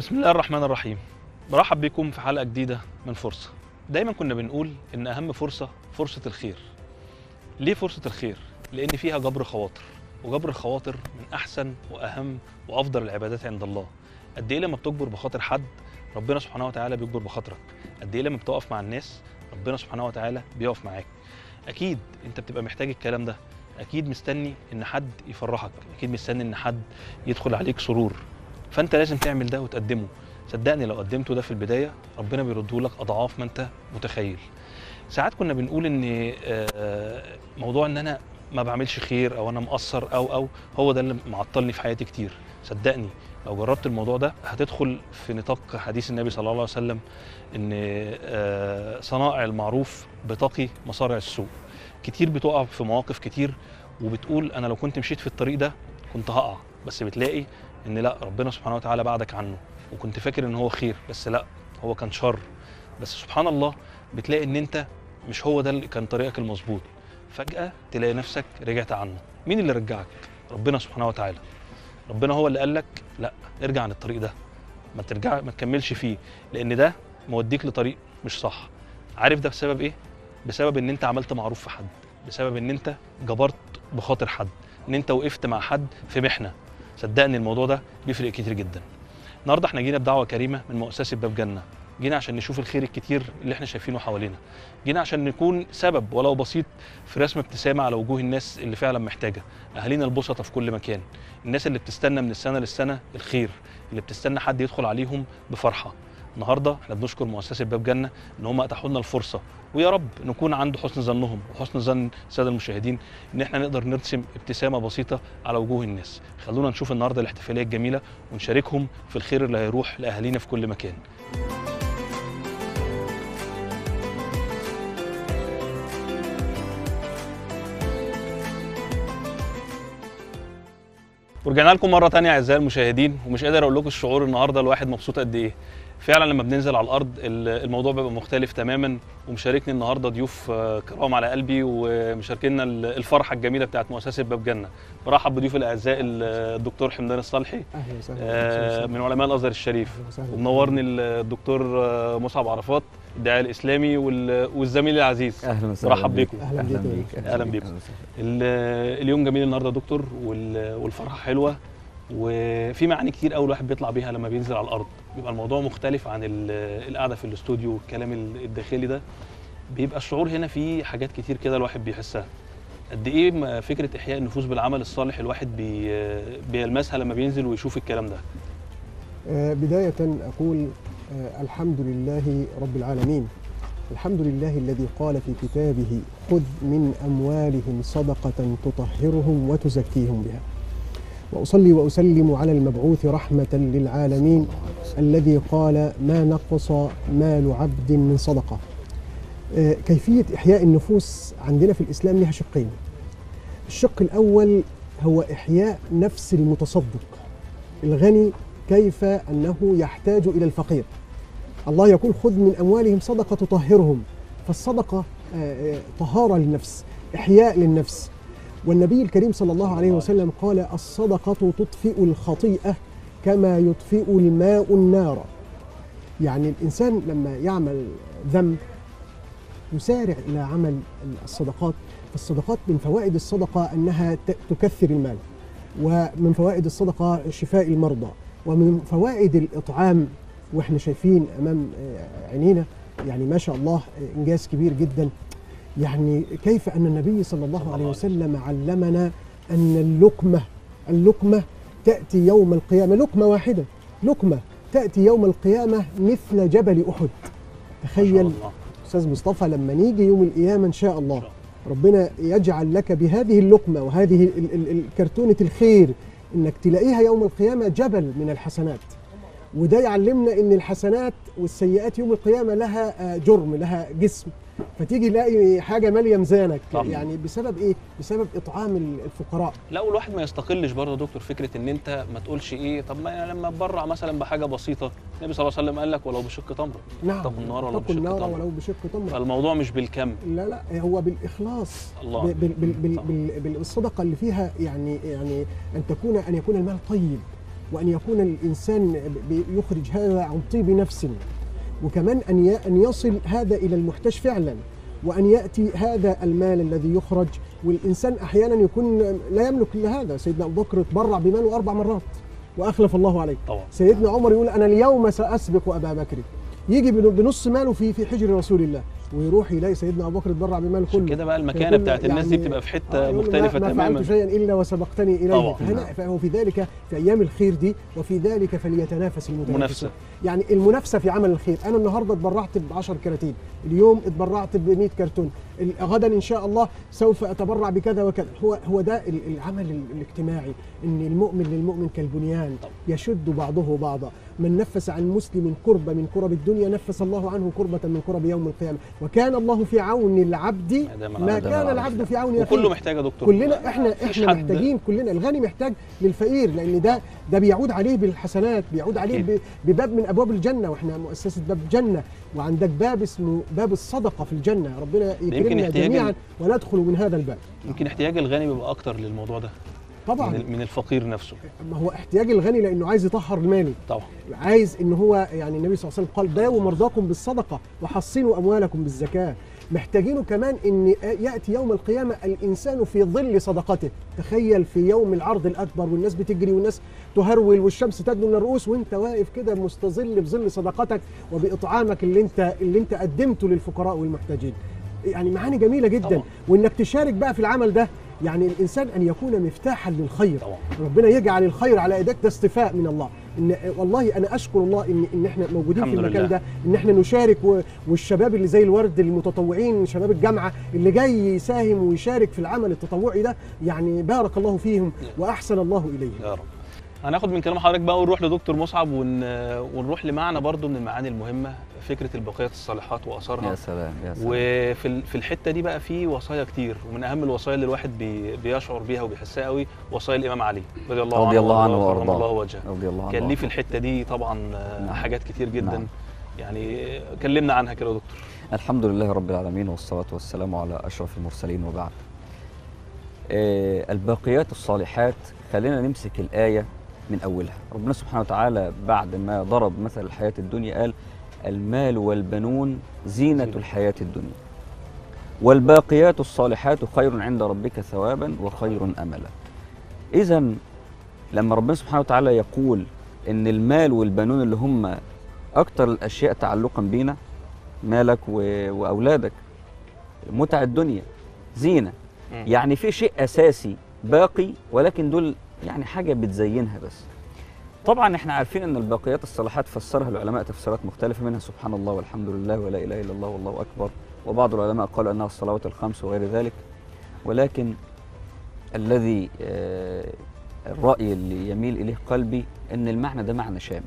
بسم الله الرحمن الرحيم. برحب بكم في حلقة جديدة من فرصة. دايما كنا بنقول إن أهم فرصة فرصة الخير. ليه فرصة الخير؟ لأن فيها جبر خواطر، وجبر الخواطر من أحسن وأهم وأفضل العبادات عند الله. قد إيه لما بتجبر بخاطر حد ربنا سبحانه وتعالى بيجبر بخاطرك. قد إيه لما بتقف مع الناس ربنا سبحانه وتعالى بيقف معاك. أكيد أنت بتبقى محتاج الكلام ده، أكيد مستني إن حد يفرحك، أكيد مستني إن حد يدخل عليك سرور، فأنت لازم تعمل ده وتقدمه. صدقني لو قدمته ده في البداية ربنا بيرده لك أضعاف ما أنت متخيل. ساعات كنا بنقول إن موضوع إن أنا ما بعملش خير أو أنا مقصر أو هو ده اللي معطلني في حياتي كتير. صدقني لو جربت الموضوع ده هتدخل في نطاق حديث النبي صلى الله عليه وسلم إن صنائع المعروف بتقي مصارع السوء. كتير بتقع في مواقف كتير وبتقول أنا لو كنت مشيت في الطريق ده كنت هقع، بس بتلاقي إن لا، ربنا سبحانه وتعالى بعدك عنه، وكنت فاكر إن هو خير بس لا، هو كان شر. بس سبحان الله بتلاقي إن أنت مش هو ده اللي كان طريقك المظبوط، فجأة تلاقي نفسك رجعت عنه. مين اللي رجعك؟ ربنا سبحانه وتعالى. ربنا هو اللي قال لك لا، ارجع عن الطريق ده، ما تكملش فيه، لأن ده موديك لطريق مش صح. عارف ده بسبب إيه؟ بسبب إن أنت عملت معروف في حد، بسبب إن أنت جبرت بخاطر حد، إن أنت وقفت مع حد في محنة. صدقني الموضوع ده بيفرق كتير جدا. النهارده احنا جينا بدعوه كريمه من مؤسسه باب جنه، جينا عشان نشوف الخير الكتير اللي احنا شايفينه حوالينا، جينا عشان نكون سبب ولو بسيط في رسم ابتسامه على وجوه الناس اللي فعلا محتاجه، اهالينا البسطه في كل مكان، الناس اللي بتستنى من السنه للسنه الخير، اللي بتستنى حد يدخل عليهم بفرحه. النهارده احنا بنشكر مؤسسه باب جنه ان هم اتاحوا لنا الفرصه، ويا رب نكون عند حسن ظنهم وحسن ظن الساده المشاهدين ان احنا نقدر نرسم ابتسامه بسيطه على وجوه الناس. خلونا نشوف النهارده الاحتفاليه الجميله ونشاركهم في الخير اللي هيروح لاهالينا في كل مكان. ورجعنا لكم مره ثانيه اعزائي المشاهدين، ومش قادر اقول لكم الشعور النهارده الواحد مبسوط قد ايه. فعلا لما بننزل على الارض الموضوع بيبقى مختلف تماما. ومشاركني النهارده ضيوف كرام على قلبي، ومشاركينا الفرحه الجميله بتاعت مؤسسه باب جنه. برحب بضيوف الاعزاء الدكتور حمدان الصالحي من علماء الازهر الشريف، ومنورني الدكتور مصعب عرفات الداعيه الاسلامي والزميل العزيز. اهلا وسهلا. برحب بيكم. اهلا بيكم. اليوم جميل النهارده يا دكتور، والفرحه حلوه، وفي معاني كتير قوي الواحد بيطلع بيها لما بينزل على الارض. بيبقى الموضوع مختلف عن القعده في الاستوديو والكلام الداخلي ده. بيبقى الشعور هنا فيه حاجات كتير كده الواحد بيحسها. قد ايه فكره احياء النفوس بالعمل الصالح الواحد بيلمسها لما بينزل ويشوف الكلام ده. بدايه اقول الحمد لله رب العالمين، الحمد لله الذي قال في كتابه خذ من اموالهم صدقه تطهرهم وتزكيهم بها. وأصلي وأسلم على المبعوث رحمة للعالمين الذي قال ما نقص مال عبد من صدقة. كيفية إحياء النفوس عندنا في الإسلام لها شقين. الشق الأول هو إحياء نفس المتصدق الغني، كيف أنه يحتاج إلى الفقير. الله يقول خذ من أموالهم صدقة تطهرهم، فالصدقة طهارة للنفس، إحياء للنفس. والنبي الكريم صلى الله عليه وسلم قال الصدقة تطفئ الخطيئة كما يطفئ الماء النار. يعني الإنسان لما يعمل ذنب يسارع إلى عمل الصدقات. فالصدقات من فوائد الصدقة أنها تكثر المال، ومن فوائد الصدقة شفاء المرضى، ومن فوائد الإطعام. وإحنا شايفين أمام عينينا يعني ما شاء الله إنجاز كبير جدا. يعني كيف أن النبي صلى الله عليه وسلم علمنا أن اللقمة تأتي يوم القيامة، لقمة واحدة، لقمة تأتي يوم القيامة مثل جبل أحد. تخيل أستاذ مصطفى لما نيجي يوم القيامة إن شاء الله ربنا يجعل لك بهذه اللقمة وهذه الكرتونة الخير إنك تلاقيها يوم القيامة جبل من الحسنات. وده يعلمنا إن الحسنات والسيئات يوم القيامة لها جرم، لها جسم. فتيجي تلاقي حاجه ماليه ميزانك. يعني بسبب ايه؟ بسبب اطعام الفقراء. لا، والواحد ما يستقلش برضه يا دكتور فكره ان انت ما تقولش ايه، طب ما لما اتبرع مثلا بحاجه بسيطه، النبي صلى الله عليه وسلم قال لك ولو بشق تمره. نعم، اتقوا النار ولو بشق تمره. فالموضوع مش بالكم، لا هو بالاخلاص. الله. بالصدقه اللي فيها يعني ان يكون المال طيب، وأن يكون الإنسان يخرج هذا عن طيب نفس، وكمان أن يصل هذا إلى المحتاج فعلا، وأن يأتي هذا المال الذي يخرج. والإنسان أحيانا يكون لا يملك إلا هذا. سيدنا أبو بكر تبرع بماله 4 مرات وأخلف الله عليه. طبعا. سيدنا عمر يقول أنا اليوم سأسبق أبا بكر، يجي بنص ماله في حجر رسول الله، ويروح يلاقي سيدنا ابو بكر اتبرع بمال كله. كده بقى المكانه بتاعت الناس دي بتبقى في حته مختلفه تماما. ما فعلت شيئا الا وسبقتني اليه. فهو في ذلك في ايام الخير دي، وفي ذلك فليتنافس المتنافسون. يعني المنافسه في عمل الخير. انا النهارده اتبرعت ب10 كراتين، اليوم اتبرعت ب100 كرتون، غدا ان شاء الله سوف اتبرع بكذا وكذا. هو ده العمل الاجتماعي، ان المؤمن للمؤمن كالبنيان يشد بعضه بعضا. من نفس عن مسلم كربة من كرب الدنيا نفس الله عنه كربة من كرب يوم القيامة. وكان الله في عون العبد ما كان العبد في عون أخيه. وكله محتاج يا دكتور. كلنا احنا محتاجين، كلنا. الغني محتاج للفقير، لان ده بيعود عليه بالحسنات، بيعود عليه بباب من ابواب الجنة، واحنا مؤسسة باب الجنة، وعندك باب اسمه باب الصدقة في الجنة. ربنا يكرمنا جميعا وندخل من هذا الباب. يمكن احتياج الغني بيبقى اكتر للموضوع ده طبعا من الفقير نفسه. ما هو احتياج الغني لانه عايز يطهر ماله طبعا، عايز ان هو يعني النبي صلى الله عليه وسلم قال داووا مرضاكم بالصدقه وحصنوا اموالكم بالزكاه. محتاجينه كمان ان ياتي يوم القيامه الانسان في ظل صدقته. تخيل في يوم العرض الاكبر والناس بتجري والناس تهرول والشمس تدنو من الرؤوس، وانت واقف كده مستظل بظل صدقتك وباطعامك اللي انت قدمته للفقراء والمحتاجين. يعني معاني جميله جدا طبعا. وانك تشارك بقى في العمل ده. يعني الانسان ان يكون مفتاحا للخير طبعا. ربنا يجعل الخير على ايديك، ده اصطفاء من الله. ان والله انا اشكر الله ان احنا موجودين في المكان ده، ان احنا نشارك، والشباب اللي زي الورد المتطوعين، شباب الجامعه اللي جاي يساهم ويشارك في العمل التطوعي ده، يعني بارك الله فيهم واحسن الله اليهم يا رب. هناخد من كلام حضرتك بقى ونروح لدكتور مصعب ونروح لمعنى برضو من المعاني المهمه، فكره البقيات الصالحات واثارها. يا سلام يا سلام. وفي الحته دي بقى في وصايا كتير، ومن اهم الوصايا اللي الواحد بيشعر بيها وبيحسها قوي وصايا الامام علي رضي الله عنه وارضاه. الله وجهه. رضي الله عنه. كان ليه في الحته دي طبعا حاجات كتير جدا. يعني كلمنا عنها كده يا دكتور. الحمد لله رب العالمين، والصلاه والسلام على اشرف المرسلين، وبعد. الباقيات الصالحات، خلينا نمسك الايه من أولها. ربنا سبحانه وتعالى بعد ما ضرب مثل الحياة الدنيا قال المال والبنون زينة الحياة الدنيا والباقيات الصالحات خير عند ربك ثوابا وخير أملا. إذن لما ربنا سبحانه وتعالى يقول إن المال والبنون اللي هم أكتر الأشياء تعلقا بينا، مالك وأولادك، متع الدنيا، زينة، يعني في شيء أساسي باقي، ولكن دول يعني حاجة بتزينها بس. طبعا احنا عارفين ان الباقيات الصالحات فسرها العلماء تفسيرات مختلفة، منها سبحان الله والحمد لله ولا اله الا الله والله اكبر، وبعض العلماء قالوا انها الصلوات الخمس وغير ذلك. ولكن الذي الرأي اللي يميل اليه قلبي ان المعنى ده معنى شامل،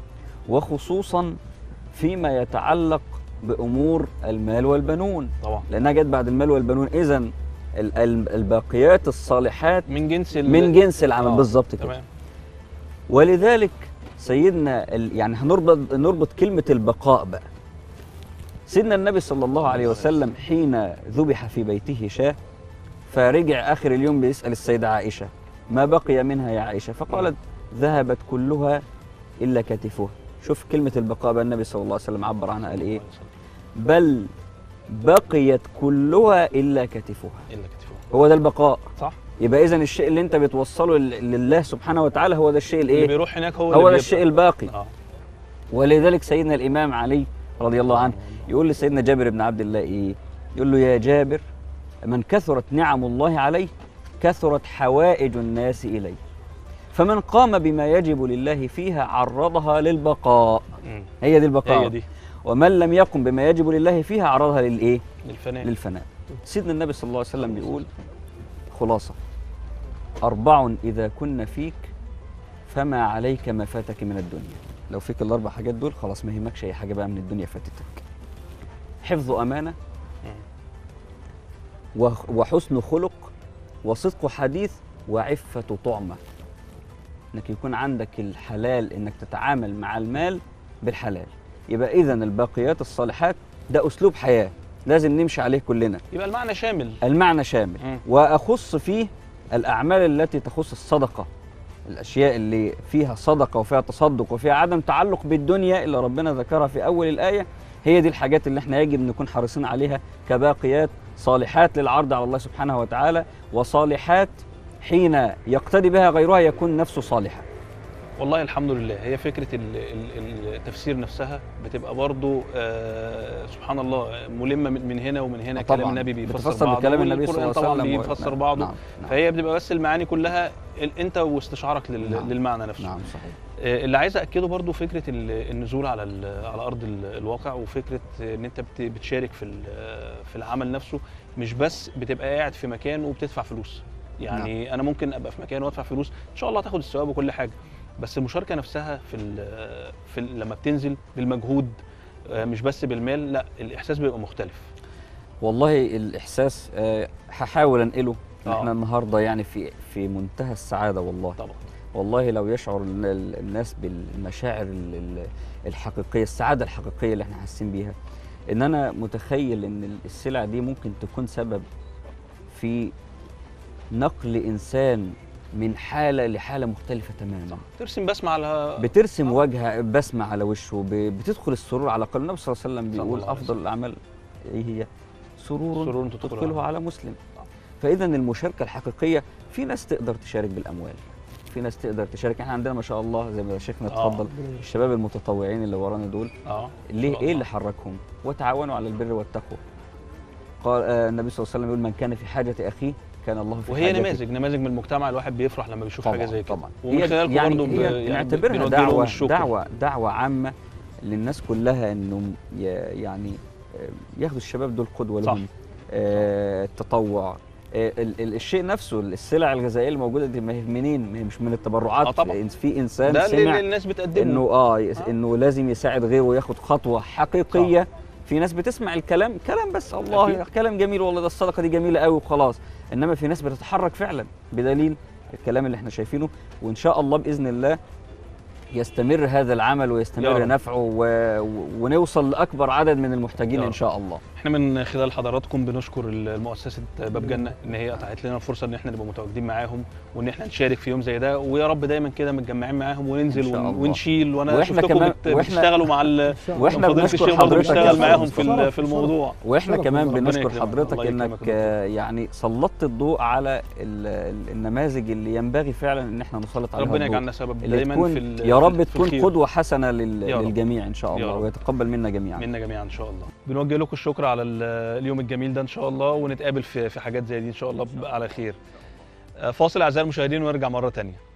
وخصوصا فيما يتعلق بامور المال والبنون طبعا، لانها جت بعد المال والبنون. اذن الباقيات الصالحات من جنس العمل بالظبط كده. تمام. ولذلك سيدنا يعني نربط كلمة البقاء بقى. سيدنا النبي صلى الله عليه وسلم حين ذبح في بيته شاة، فرجع آخر اليوم بيسأل السيدة عائشة ما بقي منها يا عائشة؟ فقالت ذهبت كلها إلا كتفها. شوف كلمة البقاء بقى، النبي صلى الله عليه وسلم عبر عنها قال إيه؟ بل بقيت كلها إلا كتفها. هو ده البقاء صح. يبقى إذن الشيء اللي أنت بتوصله لله سبحانه وتعالى هو ده الشيء اللي بيروح هناك، هو ده الشيء الباقي. ولذلك سيدنا الإمام علي رضي الله عنه يقول لسيدنا جابر بن عبد الله إيه؟ يقول له يا جابر من كثرت نعم الله عليه كثرت حوائج الناس إليه، فمن قام بما يجب لله فيها عرضها للبقاء. هي دي البقاء. هي دي. ومن لم يقم بما يجب لله فيها عرضها للإيه؟ للفناء. سيدنا النبي صلى الله عليه وسلم بيقول خلاصة 4 إذا كن فيك فما عليك ما فاتك من الدنيا. لو فيك ال4 حاجات دول خلاص ما يهمكش أي حاجة بقى من الدنيا فاتتك. حفظ أمانة، وحسن خلق، وصدق حديث، وعفة طعمة. إنك يكون عندك الحلال، إنك تتعامل مع المال بالحلال. يبقى إذن الباقيات الصالحات ده أسلوب حياة لازم نمشي عليه كلنا. يبقى المعنى شامل. المعنى شامل. وأخص فيه الأعمال التي تخص الصدقة الاشياء اللي فيها صدقه وفيها تصدق وفيها عدم تعلق بالدنيا اللي ربنا ذكرها في اول الايه، هي دي الحاجات اللي احنا يجب نكون حريصين عليها كباقيات صالحات للعرض على الله سبحانه وتعالى، وصالحات حين يقتدي بها غيرها يكون نفسه صالحا. والله الحمد لله، هي فكره التفسير نفسها بتبقى برضو سبحان الله ملمه من هنا ومن هنا. كلام النبي بيفسر بعضه، بكلام النبي صلى الله عليه طبعا وسلم بيفسر بعضه. نعم. فهي بتبقى بس المعاني كلها انت واستشعارك للمعنى نفسه. نعم صحيح. اللي عايز اكده برضو فكره النزول على ارض الواقع، وفكره ان انت بتشارك في العمل نفسه، مش بس بتبقى قاعد في مكان وبتدفع فلوس. يعني نعم. انا ممكن ابقى في مكان وادفع فلوس ان شاء الله تاخد الثواب وكل حاجه، بس المشاركه نفسها لما بتنزل بالمجهود مش بس بالمال، لا الاحساس بيبقى مختلف. والله الاحساس هحاول انقله. احنا النهارده يعني في منتهى السعاده والله. طبعا والله لو يشعر الناس بالمشاعر الحقيقيه، السعاده الحقيقيه اللي احنا حاسين بيها، ان انا متخيل ان السلع دي ممكن تكون سبب في نقل انسان من حاله لحاله مختلفه تماما. ترسم بسمه على بترسم وجهه بسمه على وشه، بتدخل السرور على قلب. النبي صلى الله عليه وسلم بيقول افضل الاعمال ايه هي؟ سرور تدخله على مسلم. فاذا المشاركه الحقيقيه، في ناس تقدر تشارك بالاموال، في ناس تقدر تشارك. احنا عندنا ما شاء الله زي ما شيخنا اتفضل الشباب المتطوعين اللي ورانا دول، ليه ايه اللي حركهم؟ وتعاونوا على البر والتقوى. قال النبي صلى الله عليه وسلم يقول من كان في حاجه اخيه كان الله في وهي حاجته. نماذج من المجتمع، الواحد بيفرح لما بيشوف حاجه زي كده. طبعا. ومن خلالكم برضه نعتبرها دعوه عامه للناس كلها، انهم يعني ياخدوا الشباب دول قدوه لهم. التطوع، الشيء نفسه، السلع الغذائيه الموجوده دي ما هي منين؟ ما هي مش من التبرعات. في انسان ده سمع اللي الناس بتقدمه انه لازم يساعد غيره وياخد خطوه حقيقيه. في ناس بتسمع الكلام بس الله أكيد. كلام جميل والله، ده الصدقه دي جميله قوي وخلاص، انما في ناس بتتحرك فعلا بدليل الكلام اللي احنا شايفينه. وان شاء الله باذن الله يستمر هذا العمل ويستمر نفعه ونوصل لاكبر عدد من المحتاجين ان شاء الله. احنا من خلال حضراتكم بنشكر المؤسسه باب جنه ان هي اتاحت لنا الفرصه ان احنا نبقى متواجدين معاهم، وان احنا نشارك في يوم زي ده، ويا رب دايما كده متجمعين معاهم وننزل ونشيل. وانا شفتكم بتشتغلوا مع واحنا بنشكر حضرتك بنشتغل معاهم في الموضوع. واحنا كمان بنشكر حضرتك انك يعني سلطت الضوء على النماذج اللي ينبغي فعلا ان احنا نسلط عليها. ربنا يجعلنا سبب دايما يا رب تكون قدوه حسنه للجميع ان شاء الله، ويتقبل منا جميعا ان شاء الله. بنوجه لكم الشكر على اليوم الجميل ده ان شاء الله، ونتقابل في حاجات زي دي ان شاء الله على خير. فاصل اعزائي المشاهدين ونرجع مره ثانيه.